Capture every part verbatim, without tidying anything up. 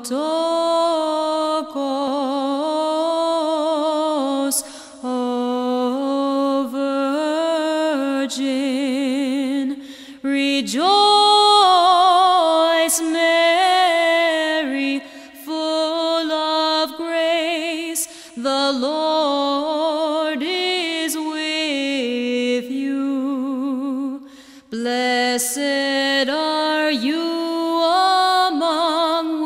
Theotokos, O Virgin, rejoice, Mary, full of grace, the Lord is with you. Blessed are you among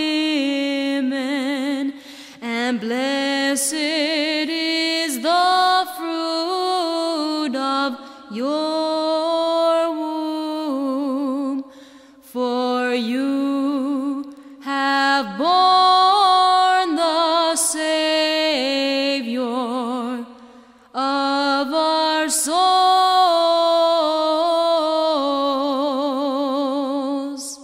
women, and blessed is the fruit of your womb. For you have borne the Savior of our souls.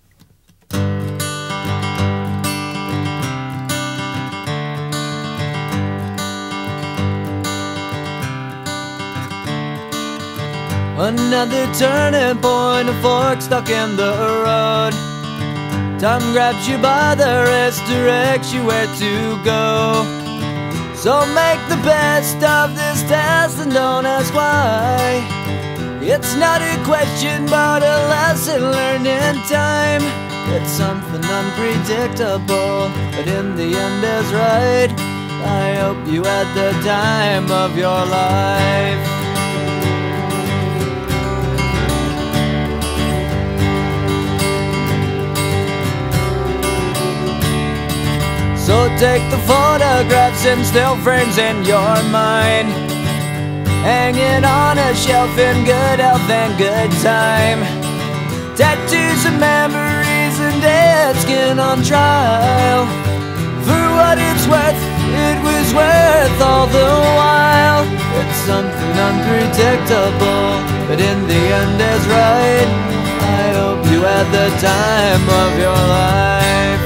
Another turning point, a fork stuck in the road. Time grabs you by the wrist, directs you where to go. So make the best of this test and don't ask why. It's not a question but a lesson learned in time. It's something unpredictable, but in the end is right. I hope you had the time of your life. So take the photographs and still frames in your mind, hanging on a shelf in good health and good time. Tattoos and memories and dead skin on trial. For what it's worth, it was worth all the while. It's something unpredictable, but in the end is right. I hope you had the time of your life.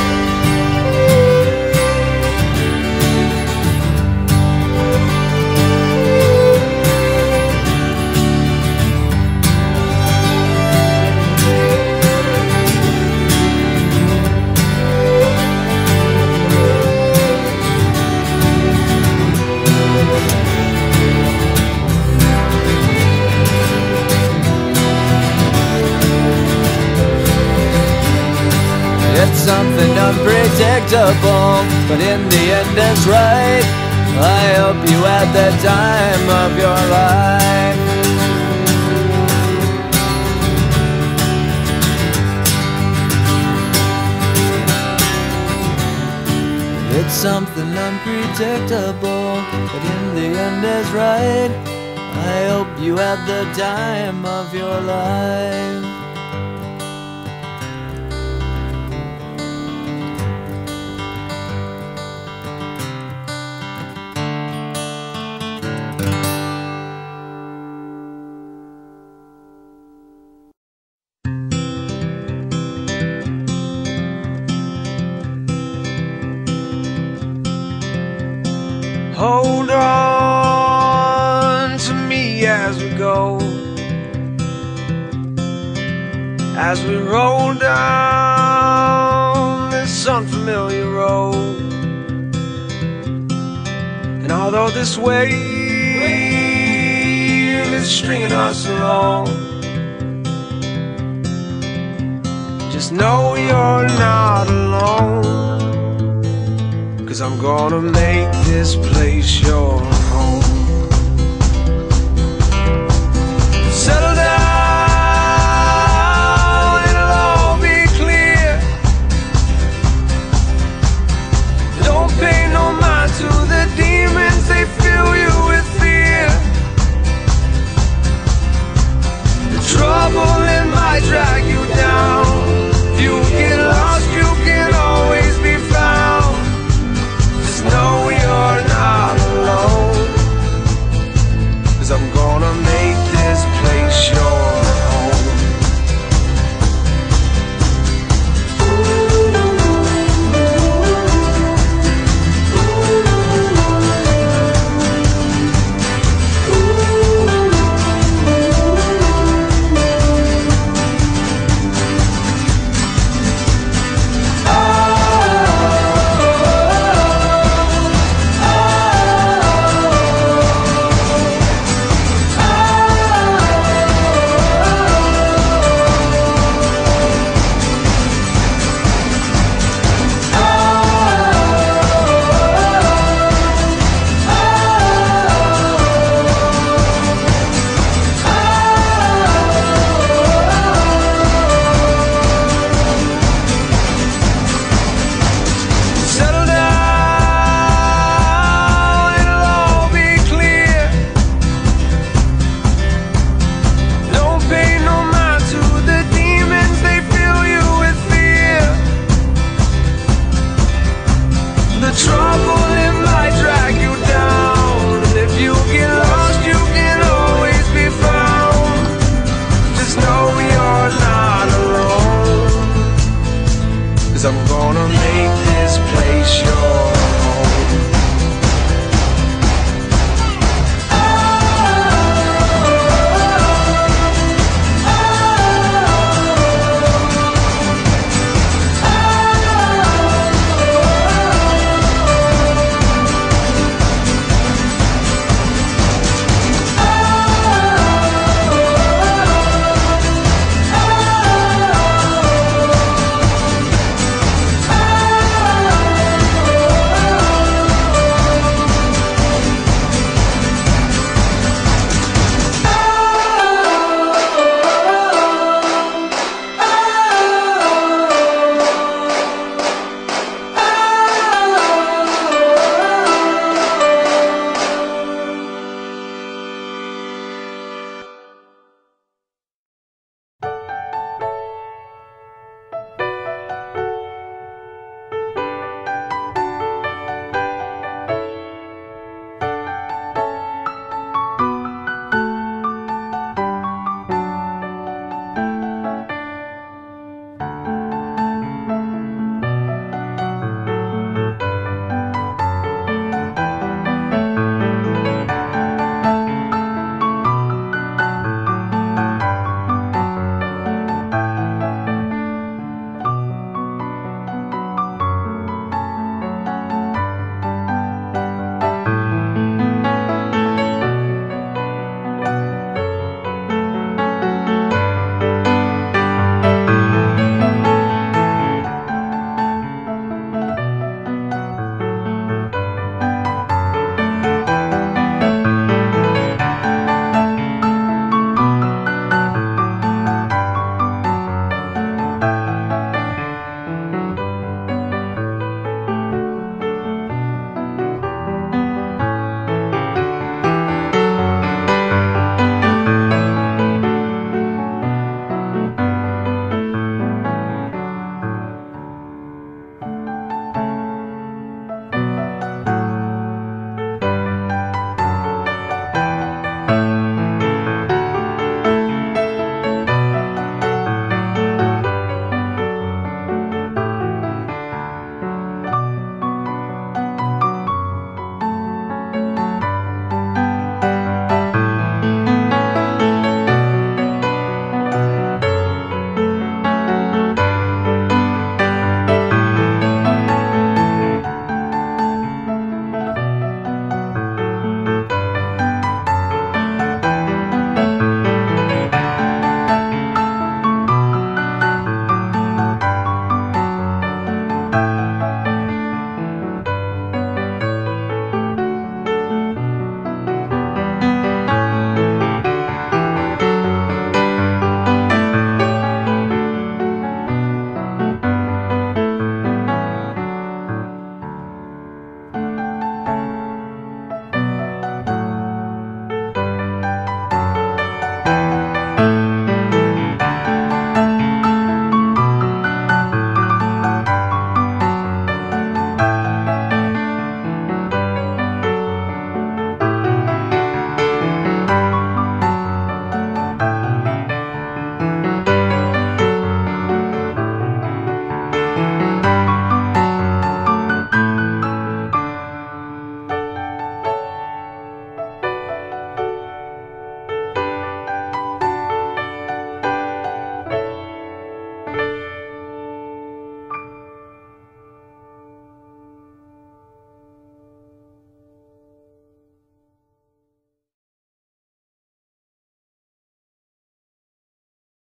It's something unpredictable, but in the end it's right. I hope you had the time of your life. It's something unpredictable, but in the end is right. I hope you had the time of your life. Hold on to me as we go, as we roll down this unfamiliar road. And although this wave is stringing us along, just know you're not alone. 'Cause I'm gonna make this place your home.